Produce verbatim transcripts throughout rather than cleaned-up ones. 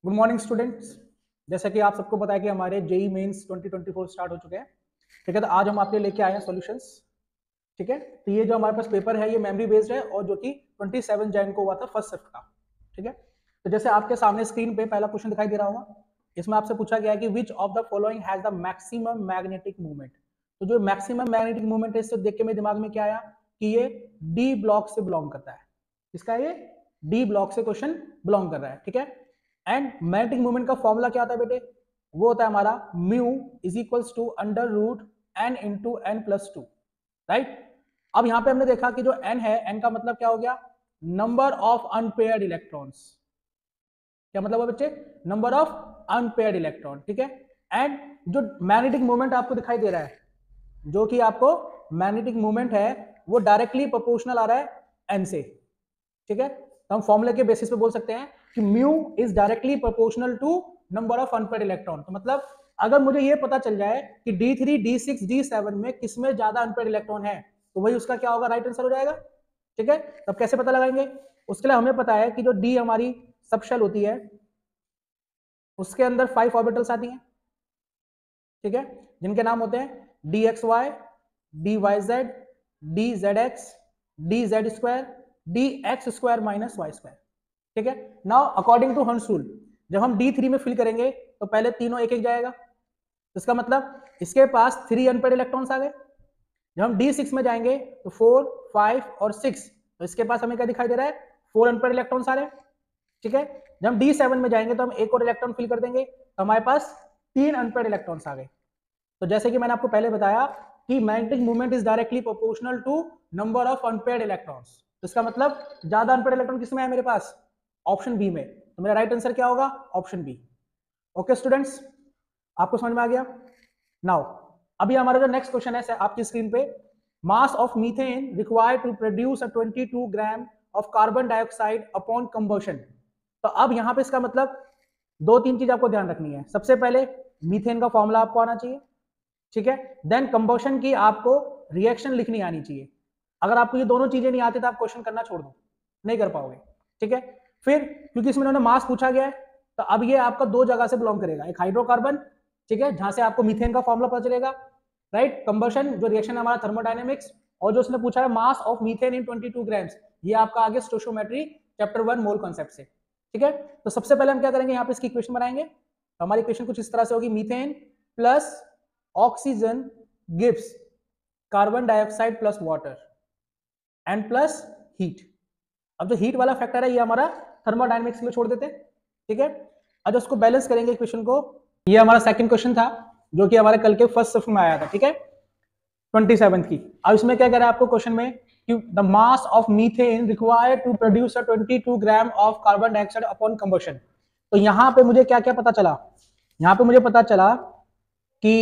Good morning students. जैसा कि आप सबको पता है कि हमारे JEE Mains twenty twenty four start हो चुके हैं। ठीक है, तो आज हम आपके लिए लेके आए हैं सॉल्यूशंस। ठीक है, तो ये जो हमारे पास पेपर है ये मेमोरी बेस्ड है और जो कि ट्वेंटी सेवन जैन को हुआ था फर्स्ट शिफ्ट का। ठीक है, तो जैसे आपके सामने स्क्रीन पे पहला क्वेश्चन दिखाई दे रहा होगा, इसमें आपसे पूछा गया है कि which of the following has the maximum magnetic movement. तो जो मैक्सिमम मैग्नेटिक मूवमेंट है इससे देख के मेरे दिमाग में क्या आया कि ये डी ब्लॉक से बिलोंग करता है। इसका ये डी ब्लॉक से क्वेश्चन बिलोंग कर रहा है। ठीक है, एंड मैग्नेटिक मूवमेंट का फॉर्मूला क्या होता है बेटे? वो होता है हमारा mu is equals to under root N into N plus two. Right, अब यहां पे हमने देखा कि जो एन है, एन का मतलब क्या हो गया? Number of unpaired electrons. क्या मतलब है बच्चे? Number of unpaired electron. ठीक है, एंड जो मैग्नेटिक मूवमेंट आपको दिखाई दे रहा है, जो कि आपको मैग्नेटिक मूवमेंट है वो डायरेक्टली प्रोपोर्शनल आ रहा है एन से। ठीक है, तो हम फॉर्मूले के बेसिस पे बोल सकते हैं कि mu is directly proportional to number of unpaired electron. तो मतलब अगर मुझे ये पता चल जाए कि D three, D six, D seven में किसमें ज्यादा अनपेयर्ड इलेक्ट्रॉन है, तो वही उसका क्या होगा? राइट आंसर हो जाएगा। ठीक है, तब कैसे पता लगाएंगे? उसके लिए हमें पता है कि जो डी हमारी सबशेल होती है उसके अंदर फाइव ऑर्बिटल्स आती हैं। ठीक है, जिनके नाम होते हैं D X Y, D Y Z, D Z X, D Z square, D X square minus Y square. ठीक है, now according to Hund's rule जब हम डी थ्री में फिल करेंगे तो पहले तीनों एक एक जाएगा, तो इसका मतलब इसके पास थ्री अनपेयर्ड इलेक्ट्रॉन्स आ गए। जब हम डी सिक्स में जाएंगे तो फोर, फाइव और सिक्स, तो इसके पास हमें क्या दिखाई दे रहा है? फोर अनपेयर्ड इलेक्ट्रॉन्स आ रहे हैं। ठीक है, जब हम डी सेवन में जाएंगे तो हम एक और इलेक्ट्रॉन फिल कर देंगे, तो हमारे पास तीन अनपेयर्ड इलेक्ट्रॉन्स आ गए। तो जैसे कि मैंने आपको पहले बताया कि magnetic movement is directly proportional to number of unpaired electrons. तो इसका मतलब ज्यादा अनपेयर्ड इलेक्ट्रॉन किसमें है मेरे पास? ऑप्शन बी में। तो मेरा राइट आंसर क्या होगा? Option B. ओके स्टूडेंट्स, आपको समझ में आ गया? नाउ अभी हमारा जो नेक्स्ट क्वेश्चन है आपकी स्क्रीन पे, mass of methane required to produce a twenty two gram of carbon dioxide upon combustion. तो अब यहां पे इसका मतलब दो तीन चीज आपको ध्यान रखनी है। सबसे पहले मीथेन का फॉर्मूला आपको आना चाहिए। ठीक है, देन कंबशन की आपको रिएक्शन लिखनी आनी चाहिए। अगर आपको ये दोनों चीजें नहीं आती तो आप क्वेश्चन करना छोड़ दो, नहीं कर पाओगे। ठीक है, फिर क्योंकि इसमें उन्होंने मास पूछा गया है तो अब ये आपका दो जगह से बिलोंग करेगा, एक हाइड्रोकार्बन, ठीक है, जहां से आपको मीथेन का फॉर्मूला पता चलेगा, राइट, कंबशन जो रिएक्शन है हमारा थर्मोडायनेमिक्स, और जो उसने पूछा है mass of methane in twenty two grams, ये आपका आगे stoichiometry chapter one mole concept से। ठीक है, तो सबसे पहले हम क्या करेंगे, यहाँ पे इसकी इक्वेशन बनाएंगे। तो हमारी इक्वेशन कुछ इस तरह से होगी, methane plus oxygen gives carbon dioxide plus water and plus heat. अब जो हीट वाला फैक्टर है ये हमारा थर्मोडायनेमिक्स के लिए छोड़ देते हैं। ठीक है, अब उसको बैलेंस करेंगे इक्वेशन को। ये हमारा सेकंड क्वेश्चन था जो कि हमारे कल के फर्स्ट शिफ्ट में आया था। ठीक है, ट्वेंटी सेवन की। अब इसमें क्या कह रहा है आपको क्वेश्चन में कि the mass of methane required to produce a twenty two gram of carbon dioxide upon combustion. तो यहां पे मुझे क्या क्या पता चला? यहां पे मुझे पता चला कि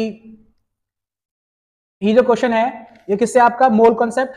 ये जो क्वेश्चन है ये किससे? आपका मोल कॉन्सेप्ट।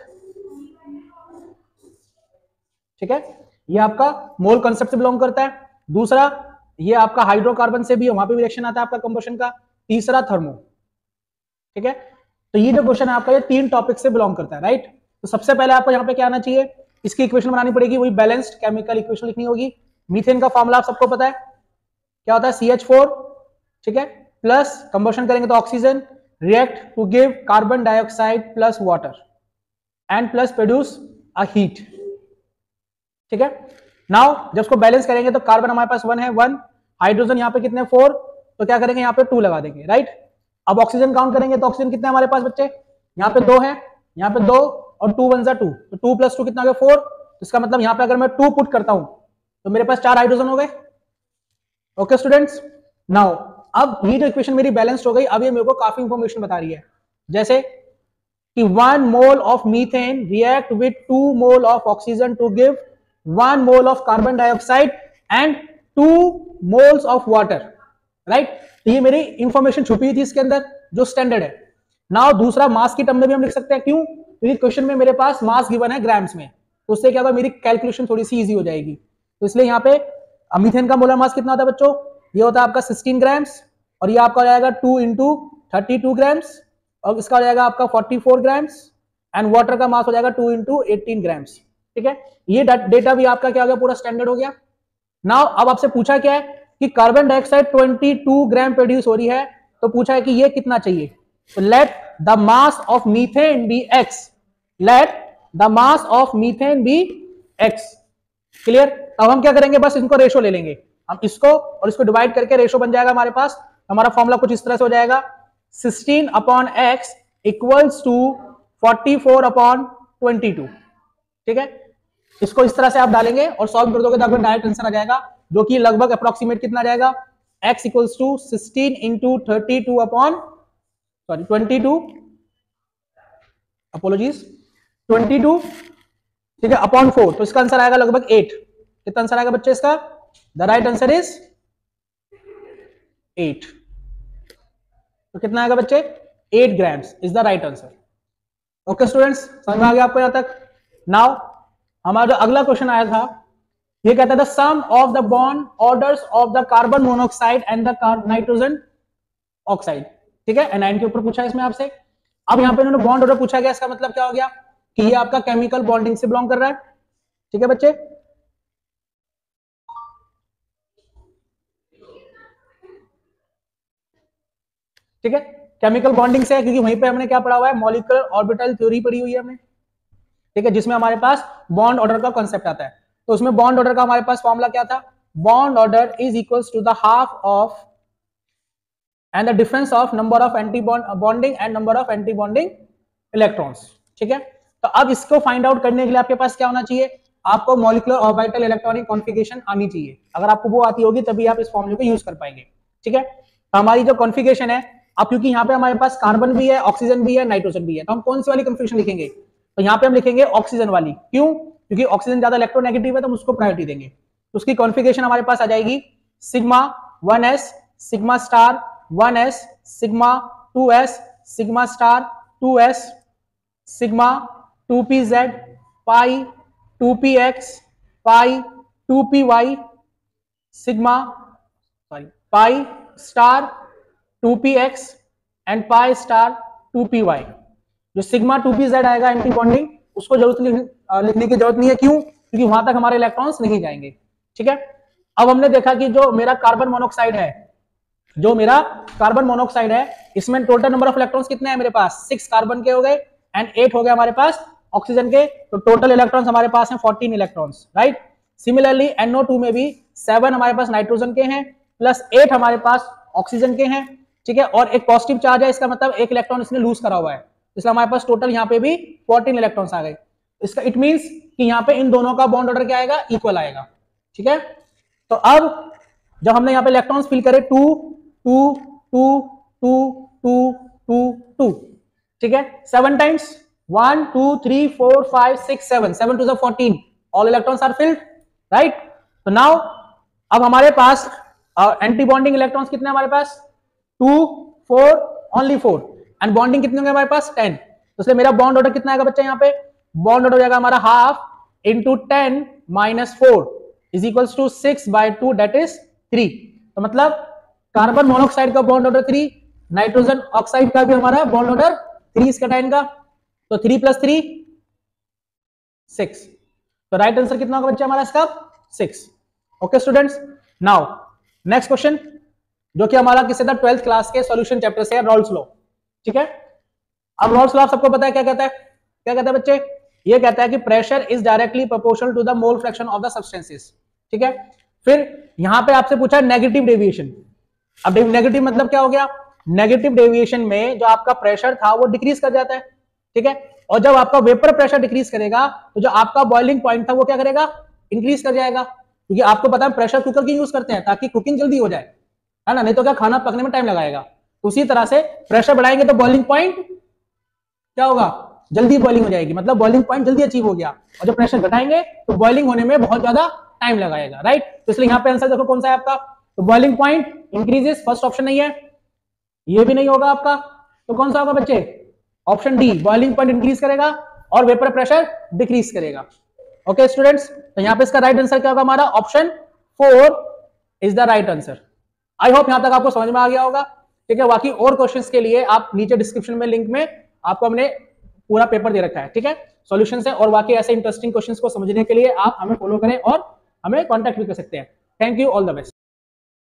ठीक है, ये आपका मोल कॉन्सेप्ट से बिलोंग करता है। दूसरा ये आपका हाइड्रोकार्बन से भी, वहां पे भी रिएक्शन आता है आपका कंबशन का। तीसरा थर्मो। ठीक है, तो ये जो क्वेश्चन है आपका ये तीन टॉपिक से बिलोंग करता है, राइट। तो सबसे पहले आपको यहाँ पे क्या आना चाहिए? इसकी इक्वेशन बनानी पड़ेगी, वही बैलेंस्ड केमिकल इक्वेशन लिखनी होगी। मीथेन का फॉर्मूला आप सबको पता है, क्या होता है? C H four. ठीक है, प्लस कंबशन करेंगे तो oxygen react to give carbon dioxide plus water and plus produce a heat. ठीक है, नाउ जब उसको बैलेंस करेंगे तो कार्बन हमारे पास वन है, वन, हाइड्रोजन यहाँ पे कितने? फोर, तो क्या करेंगे यहाँ पे टू लगा देंगे, राइट। अब ऑक्सीजन काउंट करेंगे तो ऑक्सीजन कितने हमारे पास बच्चे? यहाँ पे दो है, यहाँ पे दो, और टू वन जा टू, तो टू प्लस टू कितना हो गया? फोर। तो इसका मतलब यहाँ पे अगर मैं टू पुट करता हूं तो मेरे पास चार हाइड्रोजन हो गए। ओके स्टूडेंट्स, नाउ अब ये जो इक्वेशन मेरी बैलेंस्ड हो गई, अब ये मेरे को काफी इंफॉर्मेशन बता रही है, जैसे कि one mole of methane react with two mole of oxygen to give one mole of carbon dioxide and two moles of water, right. ये मेरी इंफॉर्मेशन छुपी हुई थी इसके अंदर जो स्टैंडर्ड है। नाउ दूसरा मास की टर्म में भी हम लिख सकते हैं, क्यों? क्योंकि क्वेश्चन में मेरे पास मास गिवन है ग्राम्स में, तो उससे क्या होगा, मेरी कैलकुलेशन थोड़ी सी इजी हो जाएगी। तो इसलिए यहाँ पे मीथेन का मोलर मास कितना होता है बच्चों? ये होता है आपका सिक्सटीन ग्राम्स, और ये आपका हो जाएगा two into thirty two grams, और इसका हो जाएगा आपका forty four grams, and water का मास हो जाएगा टू इंटू एटीन ग्राम्स। ठीक है, ये डेटा भी आपका क्या हो गया? पूरा स्टैंडर्ड हो गया। नाउ अब आपसे पूछा क्या है कि कार्बन डाइऑक्साइड बाईस ग्राम प्रोड्यूस हो रही है, तो पूछा है कि ये कितना चाहिए। तो let the mass of methane be X, let the mass of methane be X. Clear? अब हम क्या करेंगे, बस इनको रेशो ले लेंगे, हम इसको और इसको डिवाइड करके रेशो बन जाएगा हमारे पास। हमारा फॉर्मूला कुछ इस तरह से हो जाएगा, sixteen upon X equals to forty four upon twenty two. ठीक है, इसको इस तरह से आप डालेंगे और सॉल्व कर दोगे तो आपका डायरेक्ट आंसर आ जाएगा, जो कि लगभग अप्रोक्सीमेट कितना आ जाएगा, x equals to sixteen into thirty two upon sorry twenty two, apologies, twenty two, ठीक है, अपॉन फोर। तो इसका आंसर आएगा लगभग एट। कितना आंसर आएगा बच्चे इसका? The right answer is eight. तो कितना आएगा बच्चे? Eight grams is the right answer. Okay students, समझ में आ गया आपको यहां तक? नाउ हमारा जो अगला क्वेश्चन आया था, ये कहता है the sum of the bond orders of the carbon monoxide and the nitrogen oxide. ठीक है, एनाइन के ऊपर पूछा है इसमें आपसे। अब यहां पे इन्होंने बॉन्ड ऑर्डर पूछा गया, इसका मतलब क्या हो गया कि ये आपका केमिकल बॉन्डिंग से बिलोंग कर रहा है। ठीक है बच्चे, ठीक है, केमिकल बॉन्डिंग से है, क्योंकि वहीं पे हमने क्या पढ़ा हुआ है, मॉलिक्यूलर ऑर्बिटल थ्योरी पढ़ी हुई है हमने। ठीक है, जिसमें हमारे पास बॉन्ड ऑर्डर का कॉन्सेप्ट आता है। तो उसमें बॉन्ड ऑर्डर का हमारे पास फॉर्मूला क्या था, bond order is equals to the half of and the difference of number of anti bonding and number of anti bonding electrons. ठीक है, तो अब इसको फाइंड आउट करने के लिए आपके पास क्या होना चाहिए, आपको मॉलिक्यूलर ऑर्बिटल इलेक्ट्रॉनिक कॉन्फिगरेशन आनी चाहिए। अगर आपको वो आती होगी तभी आप इस फॉर्मूले को यूज कर पाएंगे। ठीक है, तो हमारी जो कॉन्फिगरेशन है, अब क्योंकि यहाँ पे हमारे पास कार्बन भी है, ऑक्सीजन भी है, नाइट्रोजन भी है, तो हम कौन सी वाली कॉन्फिगरेशन लिखेंगे, तो यहाँ पे हम लिखेंगे ऑक्सीजन वाली। क्यों? क्योंकि ऑक्सीजन ज्यादा इलेक्ट्रोनेगेटिव है, तो हम उसको प्रायोरिटी देंगे। तो उसकी कॉन्फिगरेशन हमारे पास आ जाएगी sigma one S, sigma star one S, sigma two S, sigma star two S, sigma two P Z, pi two P X, pi two P Y, sigma sorry pi star two P X and pi star two P Y. जो sigma two P Z आएगा anti bonding, उसको जरूरत लिखने की जरूरत नहीं है। क्यों? क्योंकि वहां तक हमारे इलेक्ट्रॉन्स नहीं जाएंगे। ठीक है, अब हमने देखा कि जो मेरा कार्बन मोनोऑक्साइड है, जो मेरा कार्बन मोनोऑक्साइड है, इसमें टोटल नंबर ऑफ इलेक्ट्रॉन्स कितने हैं मेरे पास, सिक्स कार्बन के हो गए एंड एट हो गए हमारे पास ऑक्सीजन के, तो टोटल इलेक्ट्रॉन्स हमारे पास हैं fourteen electrons, right. Similarly N O two में भी सेवन हमारे पास नाइट्रोजन के हैं प्लस एट हमारे पास ऑक्सीजन के हैं। ठीक है, और एक पॉजिटिव चार्ज है, इसका मतलब एक इलेक्ट्रॉन इसने लूज करा हुआ है, इसलिए हमारे पास टोटल यहाँ पे भी फोर्टीन इलेक्ट्रॉन्स आ गए। इसका इट मींस कि यहाँ पे इन दोनों का बॉन्ड ऑर्डर क्या आएगा, इक्वल आएगा। ठीक है, तो अब जब हमने यहाँ पे इलेक्ट्रॉन्स फिल करे two two two two two two two, ठीक है, seven times, one two three four five six seven, seven two fourteen, all electrons are filled, right. तो नाउ अब हमारे पास एंटी बॉन्डिंग इलेक्ट्रॉन्स कितने हमारे पास, two four, only four, and bonding कितने होंगे हमारे पास, टेन। तो इसलिए मेरा बॉन्ड ऑर्डर कितना आएगा बच्चा, यहाँ पे बॉन्ड ऑर्डर हो जाएगा हमारा half into ten minus four is equals to six by two, that is three. तो मतलब कार्बन मोनोऑक्साइड का bond order three, nitrogen oxide का भी हमारा बॉन्ड ऑर्डर थ्री इस कैटायन का, तो थ्री प्लस थ्री सिक्स। तो राइट आंसर कितना होगा बच्चा हमारा इसका, six. Okay students, now next question जो कि हमारा किसी था ट्वेल्थ क्लास के सॉल्यूशन चैप्टर से है, रॉल्स लॉ। ठीक है, अब रॉल्स लॉ सबको पता है क्या कहता है, क्या कहता है बच्चे, ये कहता है कि pressure is directly proportional to the mole fraction of the substances. ठीक है, फिर यहां पे आपसे पूछा नेगेटिव डेविएशन। अब नेगेटिव मतलब क्या हो गया, नेगेटिव डेविएशन में जो आपका प्रेशर था वो डिक्रीज कर जाता है। ठीक है, और जब आपका वेपर प्रेशर डिक्रीज करेगा तो जो आपका बॉइलिंग पॉइंट था वो क्या करेगा, इंक्रीज कर जाएगा। क्योंकि आपको पता है प्रेशर कुकर की यूज करते हैं ताकि कुकिंग जल्दी हो जाए, है ना, नहीं तो क्या खाना पकने में टाइम लगाएगा। उसी तरह से प्रेशर बढ़ाएंगे तो बॉइलिंग पॉइंट क्या होगा, जल्दी बॉइलिंग हो जाएगी, मतलब बॉइलिंग पॉइंट जल्दी अचीव हो गया। और जब प्रेशर घटाएंगे तो बॉइलिंग होने में बहुत ज्यादा टाइम लगाएगा, राइट। तो इसलिए यहाँ पे आंसर देखो कौन सा है आपका, तो boiling point increases, first option नहीं है, ये भी नहीं होगा आपका, तो कौन सा होगा बच्चे, option D, boiling point increase करेगा और वेपर प्रेशर डिक्रीज करेगा। ओके स्टूडेंट्स, तो यहाँ पे इसका राइट आंसर क्या होगा हमारा, option four is the right answer. I hope यहां तक आपको समझ में आ गया होगा। ठीक है, बाकी और क्वेश्चंस के लिए आप नीचे डिस्क्रिप्शन में लिंक में आपको हमने पूरा पेपर दे रखा है। ठीक है, सॉल्यूशन से, और बाकी ऐसे इंटरेस्टिंग क्वेश्चंस को समझने के लिए आप हमें फॉलो करें और हमें कांटेक्ट भी कर सकते हैं। Thank you, all the best.